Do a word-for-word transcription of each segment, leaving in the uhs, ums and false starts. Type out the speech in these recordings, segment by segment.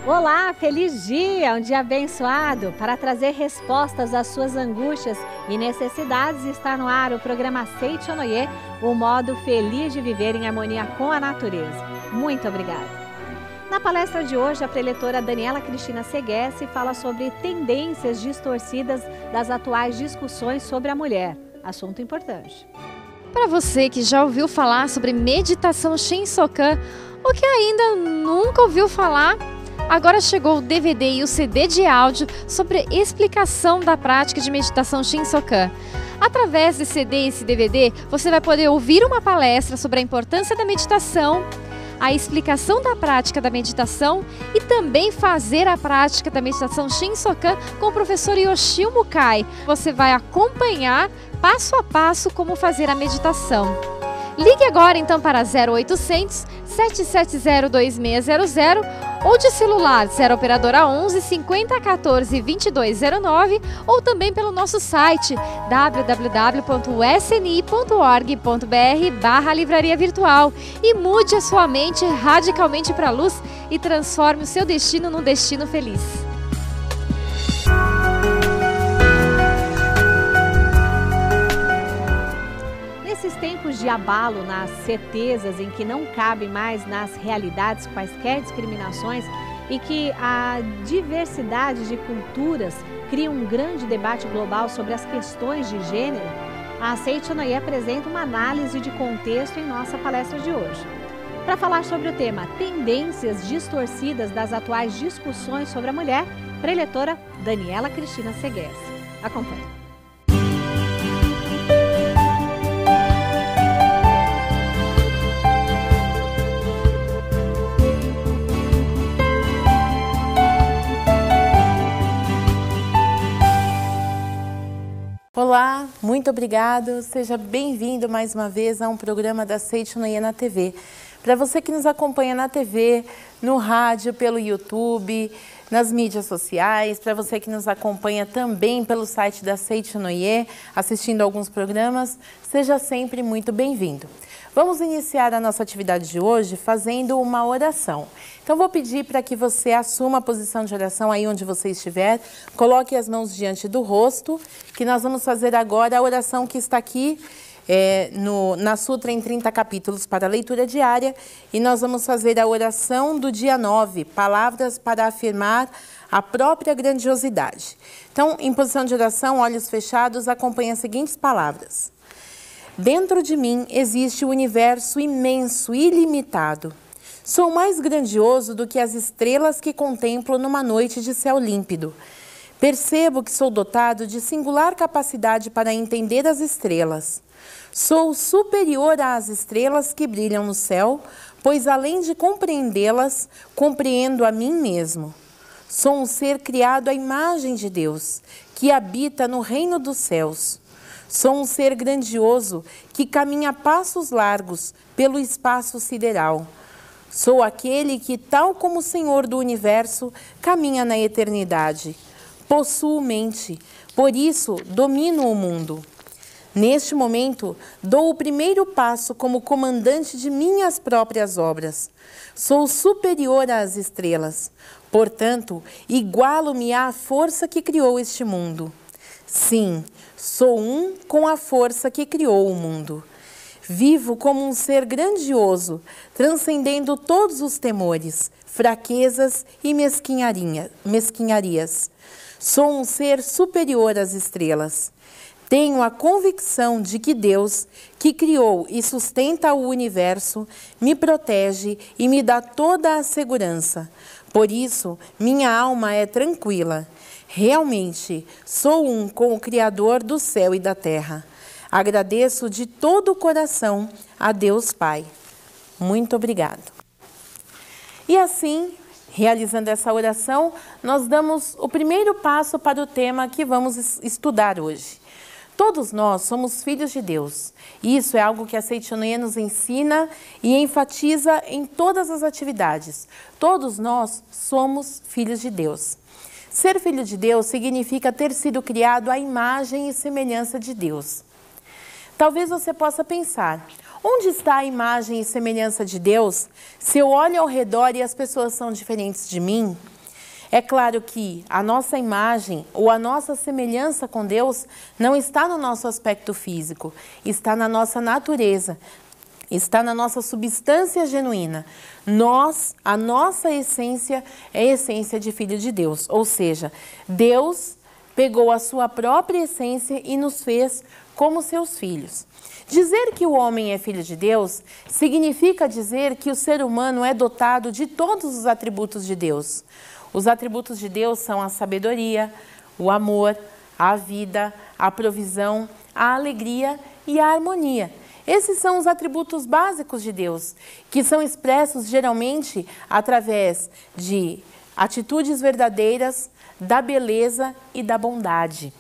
Olá, feliz dia, um dia abençoado. Para trazer respostas às suas angústias e necessidades, está no ar o programa Seite Onoye, o modo feliz de viver em harmonia com a natureza. Muito obrigada. Na palestra de hoje, a preletora Daniela Cristina Seguesse fala sobre tendências distorcidas das atuais discussões sobre a mulher. Assunto importante. Para você que já ouviu falar sobre meditação Shinsokan ou que ainda nunca ouviu falar, agora chegou o D V D e o C D de áudio sobre explicação da prática de meditação Shinsokan. Através desse C D e esse D V D, você vai poder ouvir uma palestra sobre a importância da meditação, a explicação da prática da meditação e também fazer a prática da meditação Shinsokan com o professor Yoshio Mukai. Você vai acompanhar passo a passo como fazer a meditação. Ligue agora então para zero oitocentos, sete sete zero, dois seis zero zero ou de celular zero operadora onze, cinquenta, quatorze, vinte e dois zero nove ou também pelo nosso site w w w ponto s n i ponto org ponto b r barra livraria virtual e mude a sua mente radicalmente para a luz e transforme o seu destino num destino feliz. Nesses tempos de abalo nas certezas em que não cabem mais nas realidades quaisquer discriminações e que a diversidade de culturas cria um grande debate global sobre as questões de gênero, a Seite Onoye apresenta uma análise de contexto em nossa palestra de hoje. Para falar sobre o tema Tendências distorcidas das atuais discussões sobre a mulher, preletora Daniela Cristina Seguesse. Acompanhe. Olá, muito obrigado. Seja bem-vindo mais uma vez a um programa da Seite Onoye na T V. Para você que nos acompanha na T V, no rádio, pelo YouTube, nas mídias sociais, para você que nos acompanha também pelo site da Seite Onoye, assistindo alguns programas, seja sempre muito bem-vindo. Vamos iniciar a nossa atividade de hoje fazendo uma oração. Então, vou pedir para que você assuma a posição de oração aí onde você estiver, coloque as mãos diante do rosto, que nós vamos fazer agora a oração que está aqui é, no, na Sutra em trinta capítulos para a leitura diária, e nós vamos fazer a oração do dia nove, palavras para afirmar a própria grandiosidade. Então, em posição de oração, olhos fechados, acompanhe as seguintes palavras. Dentro de mim existe o universo imenso, ilimitado. Sou mais grandioso do que as estrelas que contemplo numa noite de céu límpido. Percebo que sou dotado de singular capacidade para entender as estrelas. Sou superior às estrelas que brilham no céu, pois além de compreendê-las, compreendo a mim mesmo. Sou um ser criado à imagem de Deus, que habita no reino dos céus. Sou um ser grandioso que caminha a passos largos pelo espaço sideral. Sou aquele que, tal como o Senhor do Universo, caminha na eternidade. Possuo mente, por isso domino o mundo. Neste momento, dou o primeiro passo como comandante de minhas próprias obras. Sou superior às estrelas, portanto, igualo-me à força que criou este mundo. Sim, sou um com a força que criou o mundo. Vivo como um ser grandioso, transcendendo todos os temores, fraquezas e mesquinharias. Sou um ser superior às estrelas. Tenho a convicção de que Deus, que criou e sustenta o universo, me protege e me dá toda a segurança. Por isso, minha alma é tranquila. Realmente, sou um com o Criador do céu e da terra. Agradeço de todo o coração a Deus Pai. Muito obrigado. E assim, realizando essa oração, nós damos o primeiro passo para o tema que vamos estudar hoje. Todos nós somos filhos de Deus. Isso é algo que a Seite Onoye nos ensina e enfatiza em todas as atividades. Todos nós somos filhos de Deus. Ser filho de Deus significa ter sido criado à imagem e semelhança de Deus. Talvez você possa pensar, onde está a imagem e semelhança de Deus se eu olho ao redor e as pessoas são diferentes de mim? É claro que a nossa imagem ou a nossa semelhança com Deus não está no nosso aspecto físico, está na nossa natureza, está na nossa substância genuína. Nós, a nossa essência é a essência de filho de Deus, ou seja, Deus pegou a sua própria essência e nos fez como seus filhos. Dizer que o homem é filho de Deus significa dizer que o ser humano é dotado de todos os atributos de Deus. Os atributos de Deus são a sabedoria, o amor, a vida, a provisão, a alegria e a harmonia. Esses são os atributos básicos de Deus, que são expressos geralmente através de atitudes verdadeiras, da beleza e da bondade.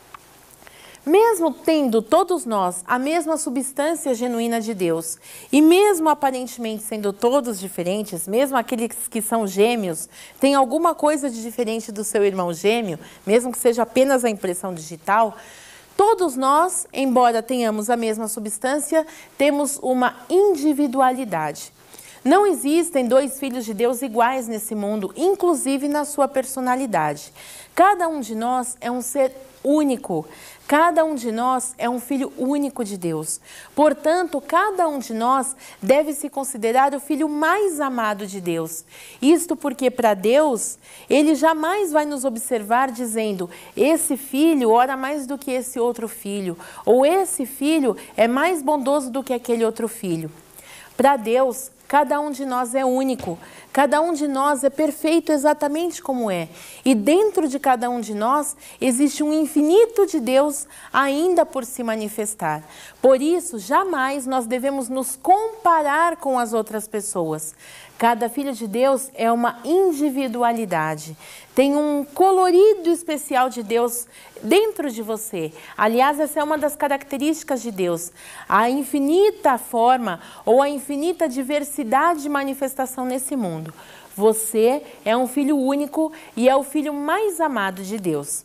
Mesmo tendo todos nós a mesma substância genuína de Deus, e mesmo aparentemente sendo todos diferentes, mesmo aqueles que são gêmeos, têm alguma coisa de diferente do seu irmão gêmeo, mesmo que seja apenas a impressão digital, todos nós, embora tenhamos a mesma substância, temos uma individualidade. Não existem dois filhos de Deus iguais nesse mundo, inclusive na sua personalidade. Cada um de nós é um ser único. Cada um de nós é um filho único de Deus. Portanto, cada um de nós deve se considerar o filho mais amado de Deus. Isto porque, para Deus, Ele jamais vai nos observar dizendo: esse filho ora mais do que esse outro filho, ou esse filho é mais bondoso do que aquele outro filho. Para Deus, cada um de nós é único, cada um de nós é perfeito exatamente como é. E dentro de cada um de nós existe um infinito de Deus ainda por se manifestar. Por isso, jamais nós devemos nos comparar com as outras pessoas. Cada filho de Deus é uma individualidade. Tem um colorido especial de Deus dentro de você. Aliás, essa é uma das características de Deus. A infinita forma ou a infinita diversidade de manifestação nesse mundo. Você é um filho único e é o filho mais amado de Deus.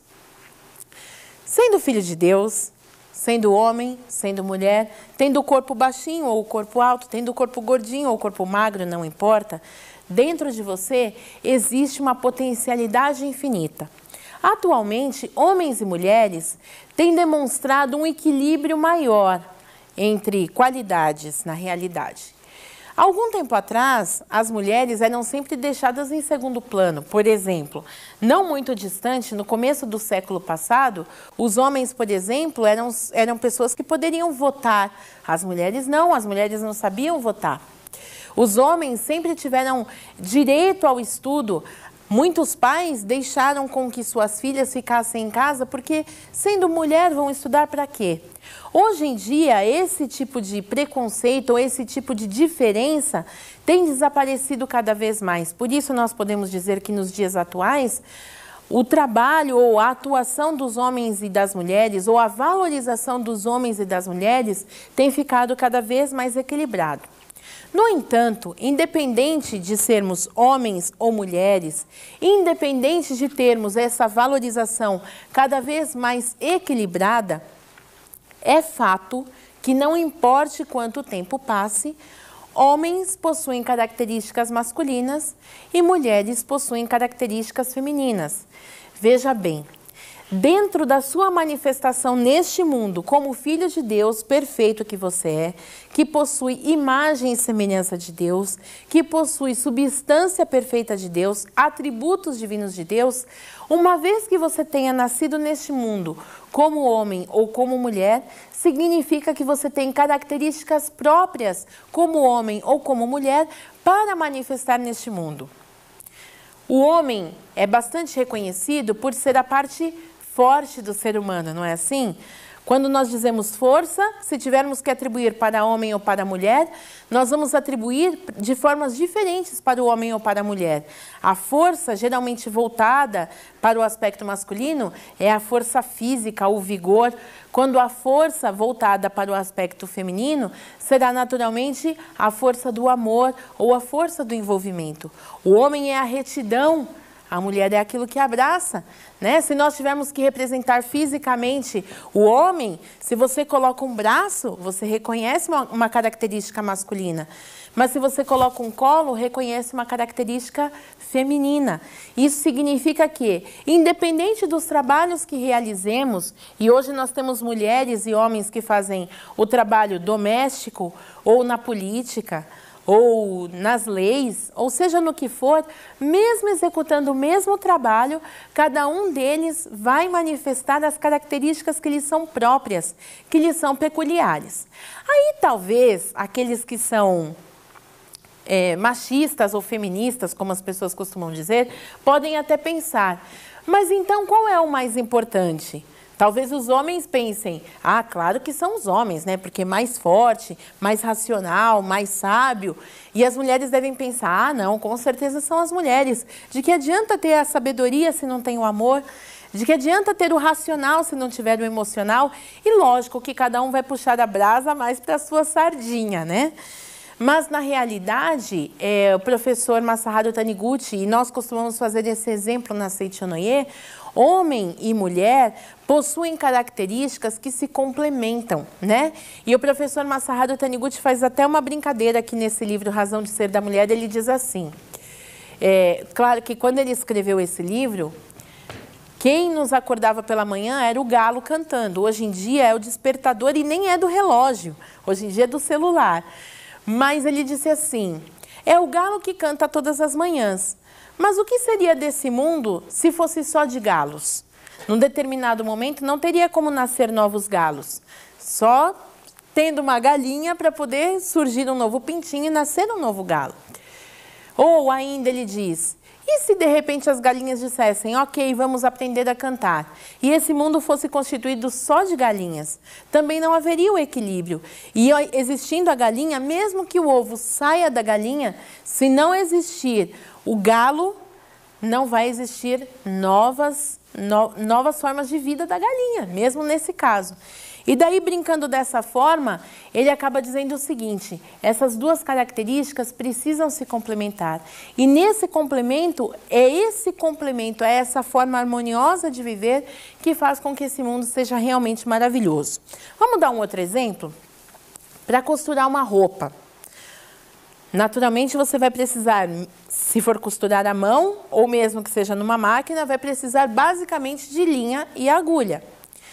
Sendo filho de Deus, sendo homem, sendo mulher, tendo o corpo baixinho ou o corpo alto, tendo o corpo gordinho ou o corpo magro, não importa, dentro de você existe uma potencialidade infinita. Atualmente, homens e mulheres têm demonstrado um equilíbrio maior entre qualidades na realidade. Algum tempo atrás, as mulheres eram sempre deixadas em segundo plano. Por exemplo, não muito distante, no começo do século passado, os homens, por exemplo, eram, eram pessoas que poderiam votar. As mulheres não, as mulheres não sabiam votar. Os homens sempre tiveram direito ao estudo. Muitos pais deixaram com que suas filhas ficassem em casa porque, sendo mulher, vão estudar para quê? Hoje em dia, esse tipo de preconceito ou esse tipo de diferença tem desaparecido cada vez mais. Por isso, nós podemos dizer que nos dias atuais, o trabalho ou a atuação dos homens e das mulheres, ou a valorização dos homens e das mulheres, tem ficado cada vez mais equilibrado. No entanto, independente de sermos homens ou mulheres, independente de termos essa valorização cada vez mais equilibrada, é fato que não importe quanto tempo passe, homens possuem características masculinas e mulheres possuem características femininas. Veja bem, dentro da sua manifestação neste mundo, como filho de Deus perfeito que você é, que possui imagem e semelhança de Deus, que possui substância perfeita de Deus, atributos divinos de Deus, uma vez que você tenha nascido neste mundo como homem ou como mulher, significa que você tem características próprias como homem ou como mulher para manifestar neste mundo. O homem é bastante reconhecido por ser a parte forte do ser humano, não é assim? Quando nós dizemos força, se tivermos que atribuir para homem ou para mulher, nós vamos atribuir de formas diferentes para o homem ou para a mulher. A força, geralmente voltada para o aspecto masculino, é a força física, o vigor, quando a força voltada para o aspecto feminino será naturalmente a força do amor ou a força do envolvimento. O homem é a retidão, A mulher é aquilo que abraça, né? Se nós tivermos que representar fisicamente o homem, se você coloca um braço, você reconhece uma, uma característica masculina. Mas se você coloca um colo, reconhece uma característica feminina. Isso significa que, independente dos trabalhos que realizemos, e hoje nós temos mulheres e homens que fazem o trabalho doméstico, ou na política, ou nas leis, ou seja no que for, mesmo executando o mesmo trabalho, cada um deles vai manifestar as características que lhes são próprias, que lhes são peculiares. Aí talvez aqueles que são é, machistas ou feministas, como as pessoas costumam dizer, podem até pensar, mas então qual é o mais importante? Talvez os homens pensem, ah, claro que são os homens, né? Porque mais forte, mais racional, mais sábio. E as mulheres devem pensar, ah, não, com certeza são as mulheres. De que adianta ter a sabedoria se não tem o amor? De que adianta ter o racional se não tiver o emocional? E lógico que cada um vai puxar a brasa mais para a sua sardinha, né? Mas, na realidade, é, o professor Masaharu Taniguchi, e nós costumamos fazer esse exemplo na Seichonoye, homem e mulher possuem características que se complementam, né? E o professor Masaharu Taniguchi faz até uma brincadeira aqui nesse livro, Razão de Ser da Mulher. Ele diz assim, é, claro que quando ele escreveu esse livro, quem nos acordava pela manhã era o galo cantando. Hoje em dia é o despertador e nem é do relógio, hoje em dia é do celular. Mas ele disse assim, é o galo que canta todas as manhãs. Mas o que seria desse mundo se fosse só de galos? Num determinado momento não teria como nascer novos galos. Só tendo uma galinha para poder surgir um novo pintinho e nascer um novo galo. Ou ainda ele diz, e se de repente as galinhas dissessem, ok, vamos aprender a cantar, e esse mundo fosse constituído só de galinhas? Também não haveria o equilíbrio. E existindo a galinha, mesmo que o ovo saia da galinha, se não existir o galo, não vai existir novas, no, novas formas de vida da galinha, mesmo nesse caso. E daí, brincando dessa forma, ele acaba dizendo o seguinte, essas duas características precisam se complementar. E nesse complemento, é esse complemento, é essa forma harmoniosa de viver que faz com que esse mundo seja realmente maravilhoso. Vamos dar um outro exemplo? Para costurar uma roupa. Naturalmente, você vai precisar, se for costurar à mão, ou mesmo que seja numa máquina, vai precisar basicamente de linha e agulha.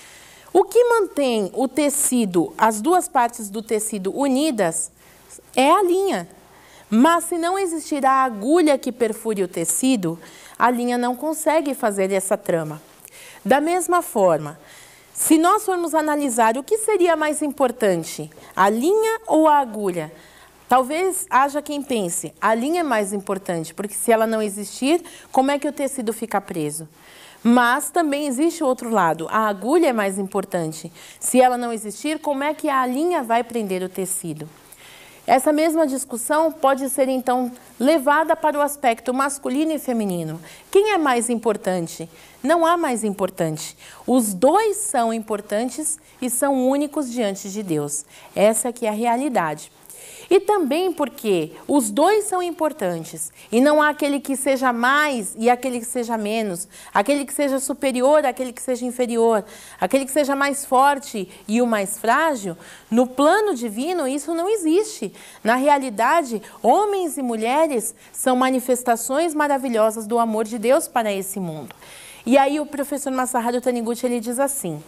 O que mantém o tecido, as duas partes do tecido unidas, é a linha. Mas se não existir a agulha que perfure o tecido, a linha não consegue fazer essa trama. Da mesma forma, se nós formos analisar o que seria mais importante, a linha ou a agulha, talvez haja quem pense, a linha é mais importante, porque se ela não existir, como é que o tecido fica preso? Mas também existe o outro lado, a agulha é mais importante. Se ela não existir, como é que a linha vai prender o tecido? Essa mesma discussão pode ser, então, levada para o aspecto masculino e feminino. Quem é mais importante? Não há mais importante. Os dois são importantes e são únicos diante de Deus. Essa aqui é a realidade. E também porque os dois são importantes e não há aquele que seja mais e aquele que seja menos, aquele que seja superior, aquele que seja inferior, aquele que seja mais forte e o mais frágil, no plano divino isso não existe. Na realidade, homens e mulheres são manifestações maravilhosas do amor de Deus para esse mundo. E aí o professor Masaharu Taniguchi ele diz assim,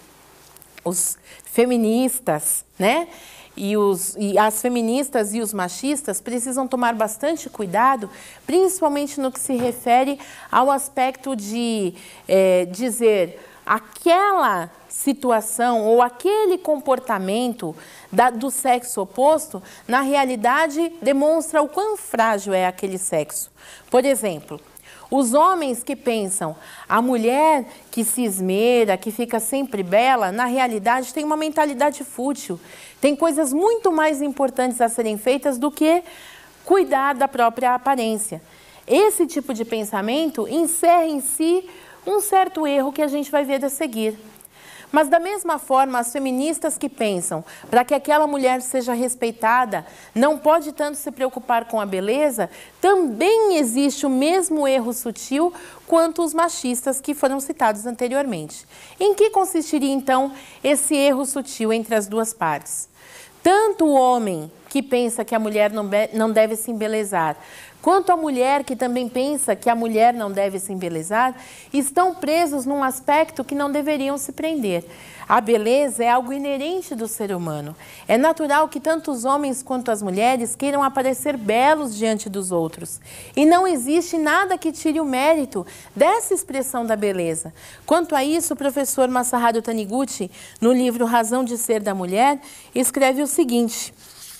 os feministas, né? E, os, e as feministas e os machistas precisam tomar bastante cuidado, principalmente no que se refere ao aspecto de é, dizer aquela situação ou aquele comportamento da, do sexo oposto, na realidade, demonstra o quão frágil é aquele sexo. Por exemplo, os homens que pensam, a mulher que se esmera, que fica sempre bela, na realidade tem uma mentalidade fútil. Tem coisas muito mais importantes a serem feitas do que cuidar da própria aparência. Esse tipo de pensamento encerra em si um certo erro que a gente vai ver a seguir. Mas da mesma forma, as feministas que pensam para que aquela mulher seja respeitada, não pode tanto se preocupar com a beleza, também existe o mesmo erro sutil quanto os machistas que foram citados anteriormente. Em que consistiria então esse erro sutil entre as duas partes? Tanto o homem que pensa que a mulher não deve se embelezar, quanto a mulher que também pensa que a mulher não deve se embelezar, estão presos num aspecto que não deveriam se prender. A beleza é algo inerente do ser humano. É natural que tanto os homens quanto as mulheres queiram aparecer belos diante dos outros. E não existe nada que tire o mérito dessa expressão da beleza. Quanto a isso, o professor Masaharu Taniguchi, no livro Razão de Ser da Mulher, escreve o seguinte: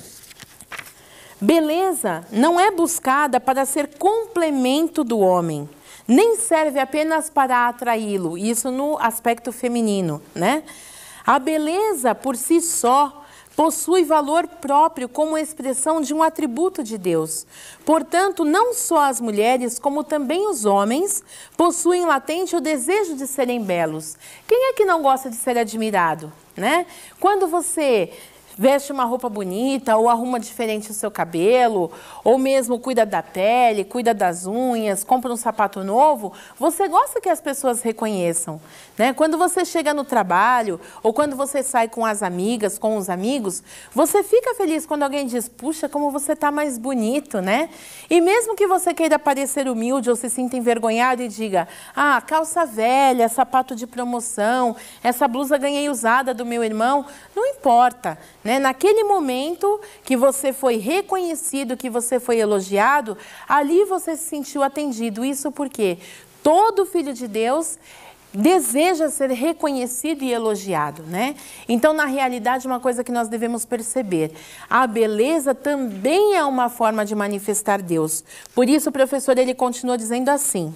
beleza não é buscada para ser complemento do homem, nem serve apenas para atraí-lo, isso no aspecto feminino, né? A beleza, por si só, possui valor próprio como expressão de um atributo de Deus. Portanto, não só as mulheres, como também os homens, possuem latente o desejo de serem belos. Quem é que não gosta de ser admirado, né? Quando você veste uma roupa bonita, ou arruma diferente o seu cabelo, ou mesmo cuida da pele, cuida das unhas, compra um sapato novo, você gosta que as pessoas reconheçam, né? Quando você chega no trabalho, ou quando você sai com as amigas, com os amigos, você fica feliz quando alguém diz: puxa, como você está mais bonito, né? E mesmo que você queira parecer humilde ou se sinta envergonhado e diga: ah, calça velha, sapato de promoção, essa blusa ganhei usada do meu irmão, não importa, né? Naquele momento que você foi reconhecido, que você foi elogiado, ali você se sentiu atendido. Isso porque todo filho de Deus deseja ser reconhecido e elogiado, né? Então, na realidade, uma coisa que nós devemos perceber: a beleza também é uma forma de manifestar Deus. Por isso, o professor ele continua dizendo assim: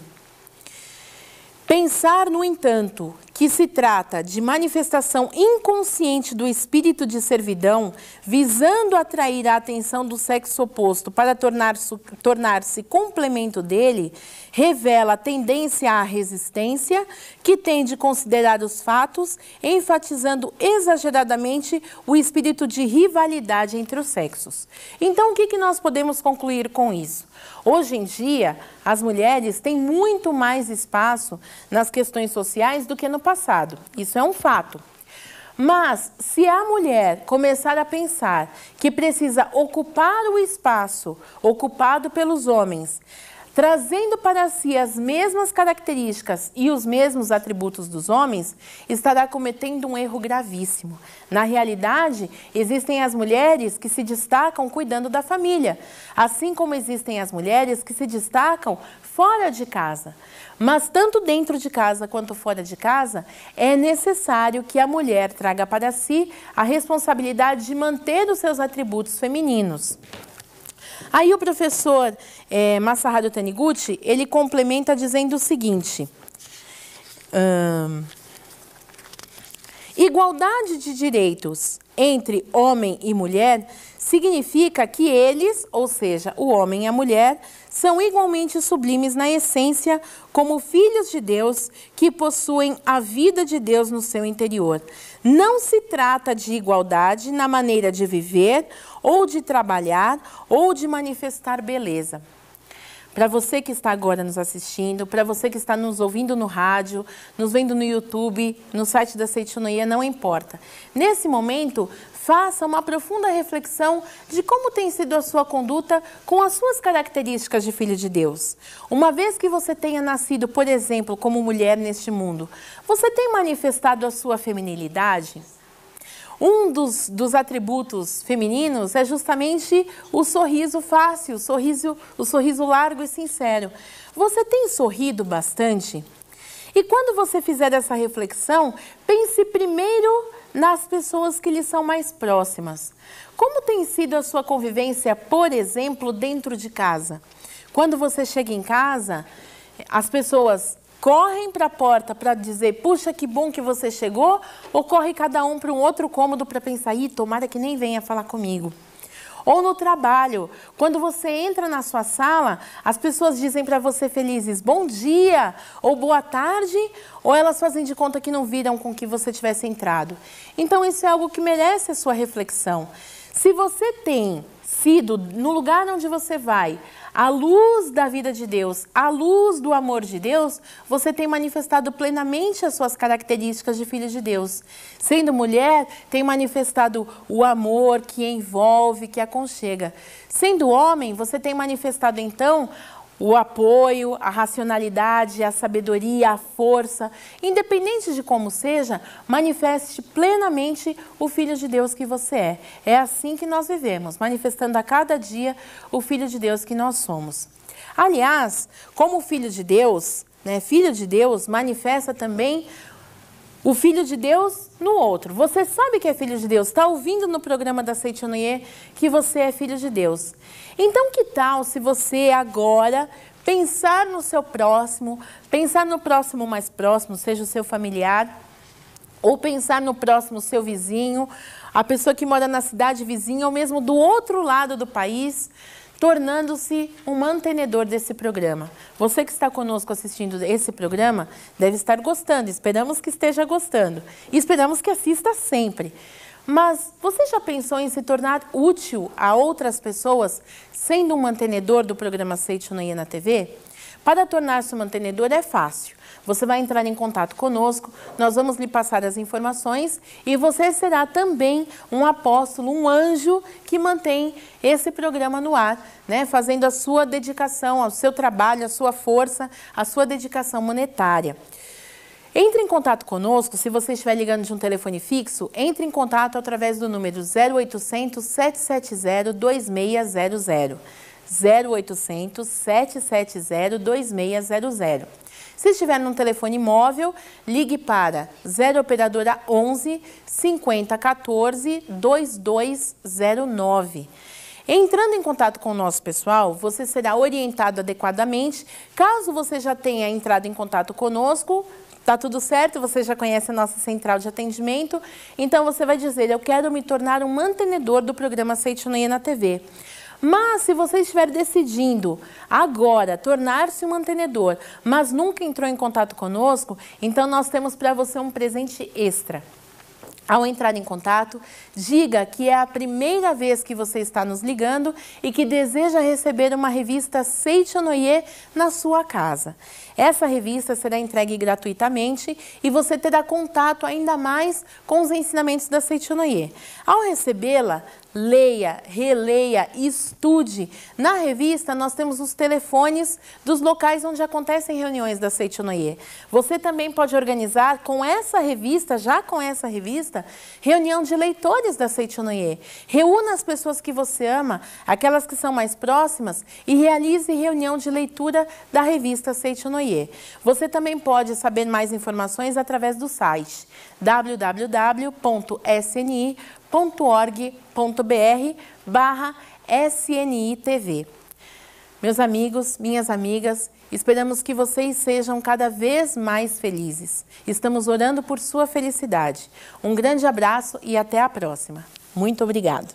pensar, no entanto, que se trata de manifestação inconsciente do espírito de servidão, visando atrair a atenção do sexo oposto para tornar-se tornar-se complemento dele, revela a tendência à resistência, que tem de considerar os fatos, enfatizando exageradamente o espírito de rivalidade entre os sexos. Então, o que que nós podemos concluir com isso? Hoje em dia, as mulheres têm muito mais espaço nas questões sociais do que no passado. Isso é um fato. Mas, se a mulher começar a pensar que precisa ocupar o espaço ocupado pelos homens, trazendo para si as mesmas características e os mesmos atributos dos homens, estará cometendo um erro gravíssimo. Na realidade, existem as mulheres que se destacam cuidando da família, assim como existem as mulheres que se destacam fora de casa. Mas tanto dentro de casa quanto fora de casa, é necessário que a mulher traga para si a responsabilidade de manter os seus atributos femininos. Aí o professor é, Masaharu Taniguchi, ele complementa dizendo o seguinte: hum, igualdade de direitos entre homem e mulher significa que eles, ou seja, o homem e a mulher, são igualmente sublimes na essência como filhos de Deus que possuem a vida de Deus no seu interior. Não se trata de igualdade na maneira de viver, ou de trabalhar, ou de manifestar beleza. Para você que está agora nos assistindo, para você que está nos ouvindo no rádio, nos vendo no YouTube, no site da Seichonoye, não importa. Nesse momento, faça uma profunda reflexão de como tem sido a sua conduta com as suas características de filho de Deus. Uma vez que você tenha nascido, por exemplo, como mulher neste mundo, você tem manifestado a sua feminilidade? Um dos, dos atributos femininos é justamente o sorriso fácil, o sorriso, o sorriso largo e sincero. Você tem sorrido bastante? E quando você fizer essa reflexão, pense primeiro nas pessoas que lhe são mais próximas. Como tem sido a sua convivência, por exemplo, dentro de casa? Quando você chega em casa, as pessoas correm para a porta para dizer: puxa, que bom que você chegou, ou corre cada um para um outro cômodo para pensar: ih, tomara que nem venha falar comigo. Ou no trabalho, quando você entra na sua sala, as pessoas dizem para você felizes bom dia ou boa tarde, ou elas fazem de conta que não viram com que você tivesse entrado. Então isso é algo que merece a sua reflexão. Se você tem sido, no lugar onde você vai, a luz da vida de Deus, a luz do amor de Deus, você tem manifestado plenamente as suas características de filho de Deus. Sendo mulher, tem manifestado o amor que envolve, que aconchega. Sendo homem, você tem manifestado então o apoio, a racionalidade, a sabedoria, a força. Independente de como seja, manifeste plenamente o Filho de Deus que você é. É assim que nós vivemos, manifestando a cada dia o Filho de Deus que nós somos. Aliás, como Filho de Deus, né, Filho de Deus manifesta também o Filho de Deus no outro. Você sabe que é Filho de Deus, está ouvindo no programa da Seichonoye que você é Filho de Deus. Então, que tal se você agora pensar no seu próximo, pensar no próximo mais próximo, seja o seu familiar, ou pensar no próximo seu vizinho, a pessoa que mora na cidade vizinha, ou mesmo do outro lado do país, tornando-se um mantenedor desse programa. Você que está conosco assistindo esse programa deve estar gostando, esperamos que esteja gostando e esperamos que assista sempre. Mas você já pensou em se tornar útil a outras pessoas sendo um mantenedor do programa Seichonoye na T V? Para tornar-se um mantenedor é fácil. Você vai entrar em contato conosco, nós vamos lhe passar as informações e você será também um apóstolo, um anjo que mantém esse programa no ar, né? Fazendo a sua dedicação ao seu trabalho, a sua força, a sua dedicação monetária. Entre em contato conosco, se você estiver ligando de um telefone fixo, entre em contato através do número zero oitocentos, sete sete zero, dois seis zero zero. zero oitocentos, sete sete zero, dois seis zero zero. Se estiver num telefone móvel, ligue para zero operadora onze, cinquenta, quatorze, vinte e dois zero nove. Entrando em contato com o nosso pessoal, você será orientado adequadamente. Caso você já tenha entrado em contato conosco, está tudo certo, você já conhece a nossa central de atendimento, então você vai dizer, eu quero me tornar um mantenedor do programa Seichonoye na T V. Mas se você estiver decidindo agora tornar-se um mantenedor, mas nunca entrou em contato conosco, então nós temos para você um presente extra. Ao entrar em contato, diga que é a primeira vez que você está nos ligando e que deseja receber uma revista Seichonoye na sua casa. Essa revista será entregue gratuitamente e você terá contato ainda mais com os ensinamentos da Seichonoye. Ao recebê-la, leia, releia, estude. Na revista, nós temos os telefones dos locais onde acontecem reuniões da Seichonoye. Você também pode organizar com essa revista, já com essa revista, reunião de leitores da Seichonoye. Reúna as pessoas que você ama, aquelas que são mais próximas, e realize reunião de leitura da revista Seichonoye. Você também pode saber mais informações através do site w w w ponto s n i ponto org ponto b r barra S N I T V. Meus amigos, minhas amigas, esperamos que vocês sejam cada vez mais felizes. Estamos orando por sua felicidade. Um grande abraço e até a próxima. Muito obrigada.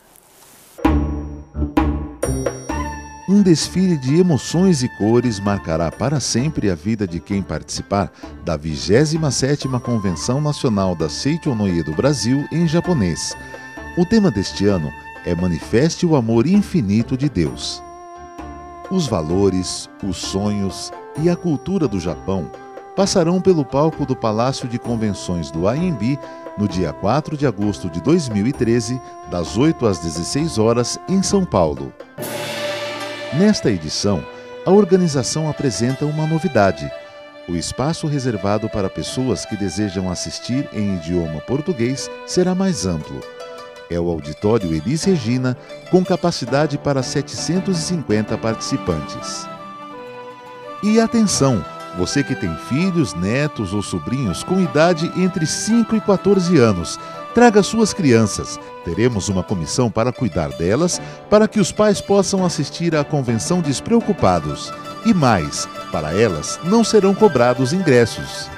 Um desfile de emoções e cores marcará para sempre a vida de quem participar da vigésima sétima Convenção Nacional da Seichonoye do Brasil em japonês. O tema deste ano é Manifeste o Amor Infinito de Deus. Os valores, os sonhos e a cultura do Japão passarão pelo palco do Palácio de Convenções do A M B no dia quatro de agosto de dois mil e treze, das oito às dezesseis horas, em São Paulo. Nesta edição, a organização apresenta uma novidade. O espaço reservado para pessoas que desejam assistir em idioma português será mais amplo. É o Auditório Elis Regina, com capacidade para setecentos e cinquenta participantes. E atenção, você que tem filhos, netos ou sobrinhos com idade entre cinco e quatorze anos, traga suas crianças. Teremos uma comissão para cuidar delas, para que os pais possam assistir à convenção despreocupados. E mais, para elas não serão cobrados ingressos.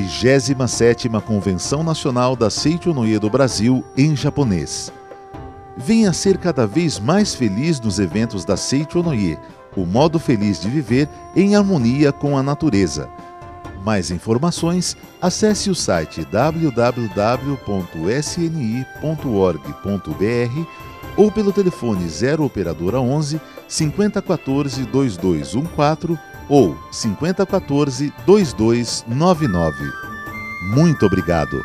vigésima sétima Convenção Nacional da Seichonoye do Brasil em japonês. Venha ser cada vez mais feliz nos eventos da Seicho Noye, o modo feliz de viver em harmonia com a natureza. Mais informações, acesse o site w w w ponto s n i ponto org ponto b r ou pelo telefone zero operadora onze, cinquenta e quatro, vinte e dois quatorze ou cinquenta e quatro, vinte e dois noventa e nove. Muito obrigado!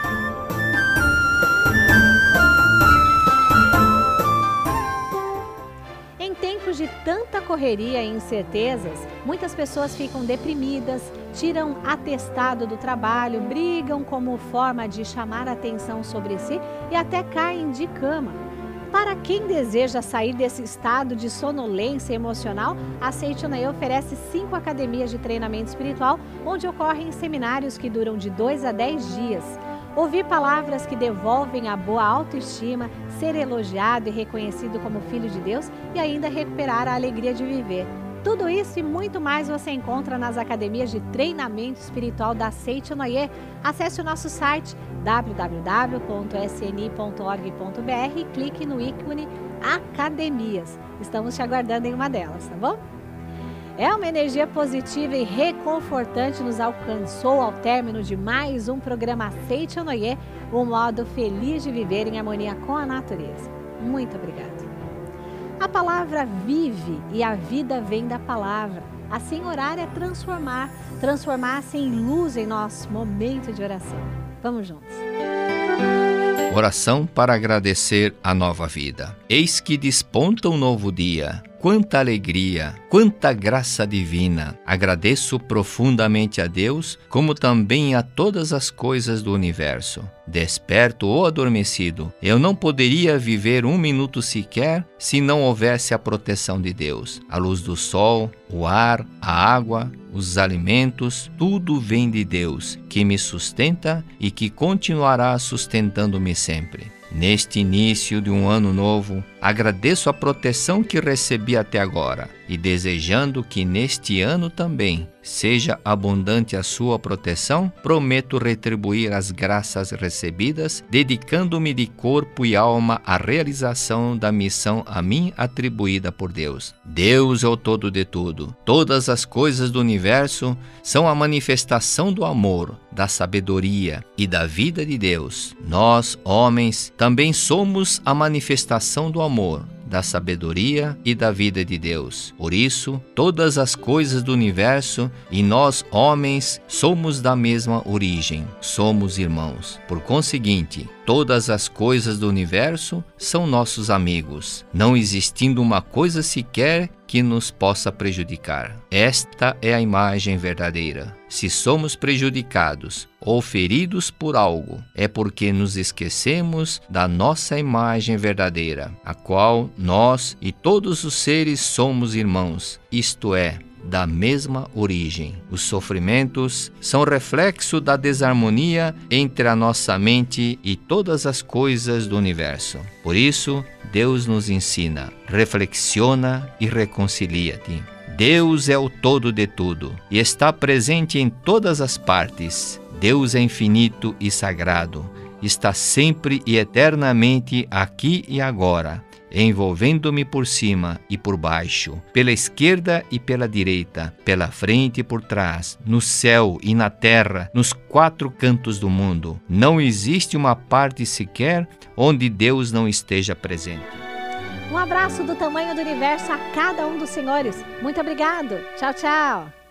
Em tempos de tanta correria e incertezas, muitas pessoas ficam deprimidas, tiram atestado do trabalho, brigam como forma de chamar atenção sobre si e até caem de cama. Para quem deseja sair desse estado de sonolência emocional, a Seicho Noye oferece cinco academias de treinamento espiritual, onde ocorrem seminários que duram de dois a dez dias. Ouvir palavras que devolvem a boa autoestima, ser elogiado e reconhecido como filho de Deus e ainda recuperar a alegria de viver. Tudo isso e muito mais você encontra nas academias de treinamento espiritual da Seicho Noye. Acesse o nosso site w w w ponto s n i ponto org ponto b r e clique no ícone Academias. Estamos te aguardando em uma delas, tá bom? É uma energia positiva e reconfortante nos alcançou ao término de mais um programa Seicho Noye, um modo feliz de viver em harmonia com a natureza. Muito obrigada. A palavra vive e a vida vem da palavra. Assim, orar é transformar, transformar-se em luz em nosso momento de oração. Vamos juntos. Oração para agradecer a nova vida. Eis que desponta um novo dia. Quanta alegria, quanta graça divina. Agradeço profundamente a Deus, como também a todas as coisas do universo. Desperto ou adormecido, eu não poderia viver um minuto sequer se não houvesse a proteção de Deus. A luz do sol, o ar, a água, os alimentos, tudo vem de Deus, que me sustenta e que continuará sustentando-me sempre. Neste início de um ano novo, agradeço a proteção que recebi até agora e desejando que neste ano também seja abundante a sua proteção, prometo retribuir as graças recebidas, dedicando-me de corpo e alma à realização da missão a mim atribuída por Deus. Deus é o todo de tudo. Todas as coisas do universo são a manifestação do amor, da sabedoria e da vida de Deus. Nós, homens, também somos a manifestação do amor, da sabedoria e da vida de Deus. Por isso, todas as coisas do universo e nós, homens, somos da mesma origem, somos irmãos. Por conseguinte, todas as coisas do universo são nossos amigos, não existindo uma coisa sequer que nos possa prejudicar. Esta é a imagem verdadeira. Se somos prejudicados ou feridos por algo, é porque nos esquecemos da nossa imagem verdadeira, a qual nós e todos os seres somos irmãos, isto é, da mesma origem. Os sofrimentos são reflexo da desarmonia entre a nossa mente e todas as coisas do universo. Por isso, Deus nos ensina, reflexiona e reconcilia-te. Deus é o todo de tudo e está presente em todas as partes. Deus é infinito e sagrado, está sempre e eternamente aqui e agora, envolvendo-me por cima e por baixo, pela esquerda e pela direita, pela frente e por trás, no céu e na terra, nos quatro cantos do mundo. Não existe uma parte sequer onde Deus não esteja presente. Um abraço do tamanho do universo a cada um dos senhores. Muito obrigado. Tchau, tchau.